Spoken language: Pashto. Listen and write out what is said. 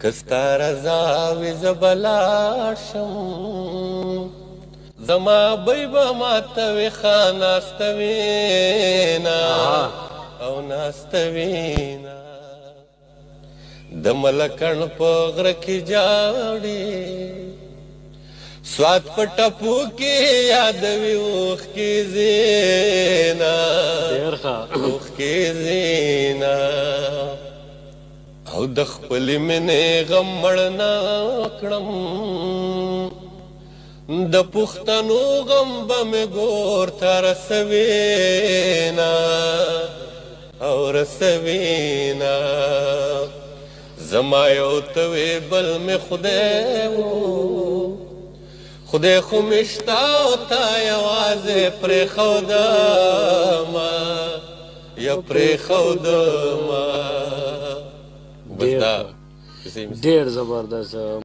کستا رضا وي زه به لاړ شم زما بی به ماته وي ښه ناسته وینا او ناسته وینا د ملکڼ په غره کې جاړي سوات په ټپو کې یادوي اوښکې زینا اوښکې زینا او د خپلې مینې غم مړ نه کړم د پښتنو غم به مې ګور ته رسوینا او رسوینا زما یو ته وې بل مې خدای و خدای خو مې شته او تا یوازې پرېښودمه یا پرېښودمه ډېر زبردست